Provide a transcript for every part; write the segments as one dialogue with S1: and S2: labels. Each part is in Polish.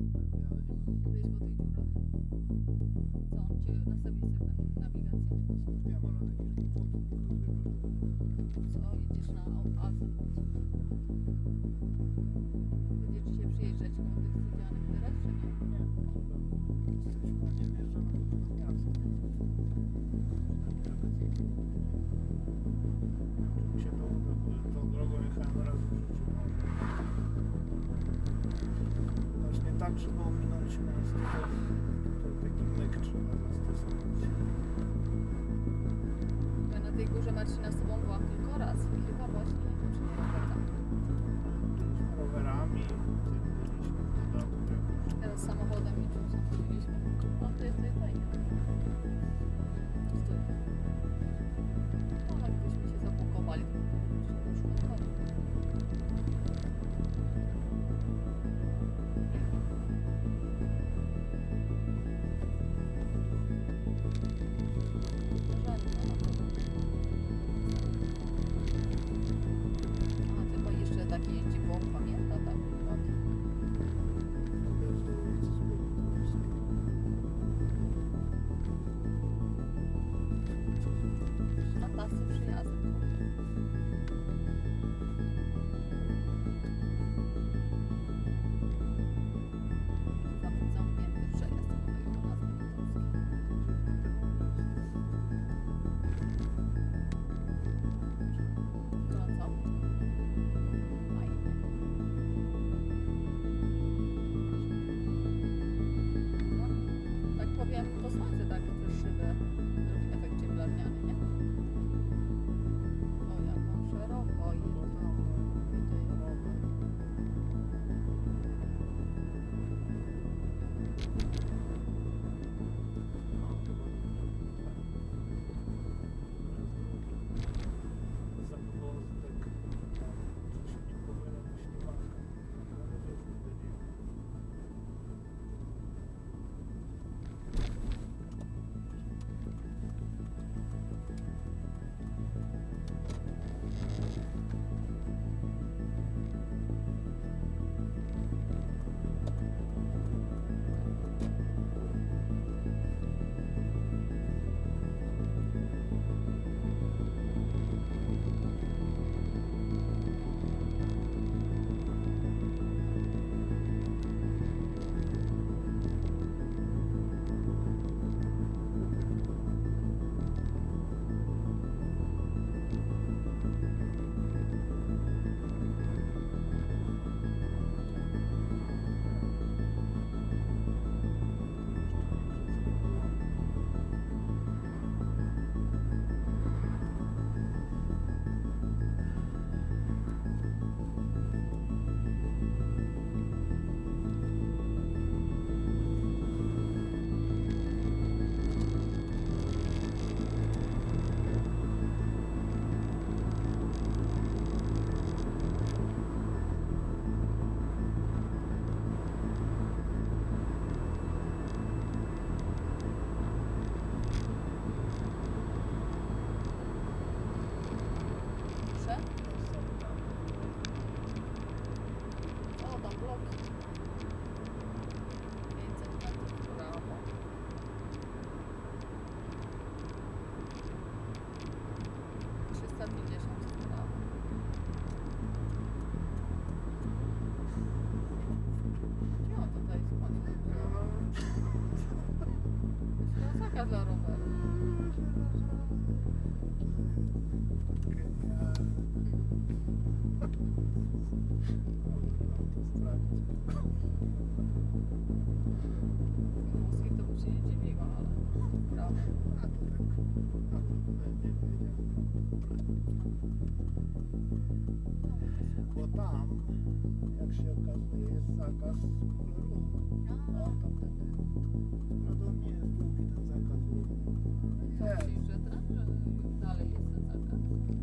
S1: Byłeś po tych dziurach? Co, on cię nastawił sobie tę nawigację?
S2: Nie ma żadnych kłopotów, tylko zwykle.
S1: Co, jedziesz na azymut? Będziesz dzisiaj przyjeżdżać koło tych studianych teraz, czy nie?
S2: Jesteśmy, nie wjeżdżamy do miasta. Mi się to uda, bo tą drogą jechałem raz w życiu. Właśnie tak, żeby ominąć miasto, to taki myk trzeba zastosować.
S1: Ja na tej górze Marcina z tobą byłam tylko raz i chyba właśnie, nie wiem, czy nie rowerem.
S2: Byliśmy rowerami, tym byliśmy w dodatku.
S1: Teraz samochodem i czym sam chodziliśmy. No to jest fajnie. Stój. No ale gdybyśmy się zablokowali, to byśmy już odpadli. A chyba jeszcze taki jeździ po, pamięta tak? Na tasy przyjazdy. Zamknięty przejazd kolejowy na Zbędowskiej. Wracam. Fajnie. No, tak powiem, to słońce tak też szybę robi efekt cieplarniany, nie? O, jak mam szeroko i o, tam bloki. 500 metrów w prawo. Trzysta 50 w prawo. Gdzie on tutaj schodzi? To zakaz dla roweru. Włoski to by się nie dziwiło, ale prawda.
S2: A to będzie wiedział. Bo tam, jak się okazuje, jest zakaz ruchu. No to wtedy prawdopodobnie jest długi ten zakaz ruchu.
S1: Co myślisz, że dalej jest ten zakaz?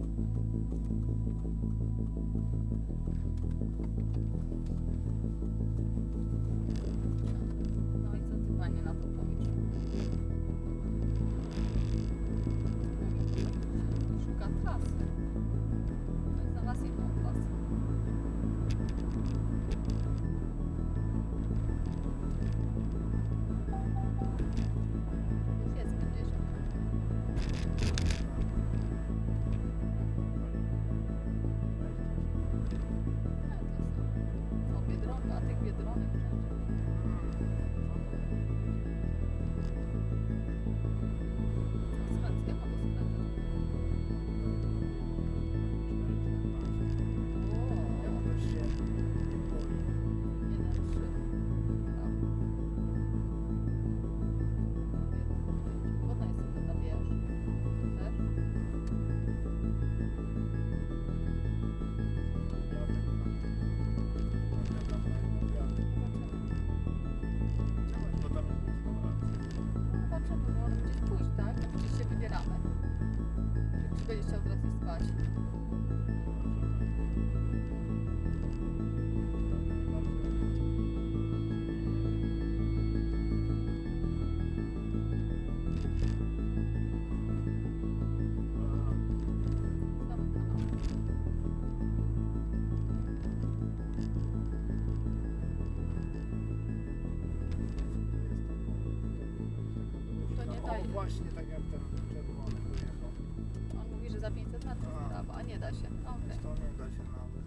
S1: No i co ty, panie, na to powiesz? Szuka trasy. No i znalazł jedną trasę. jechać. Znamy kanał. To nie
S2: O,
S1: daje.
S2: właśnie tak jak ten czerwony dojechał.
S1: On mówi, że za 500 metrów
S2: A.
S1: w prawo, a nie da się. Okej.
S2: To nie da się nawet.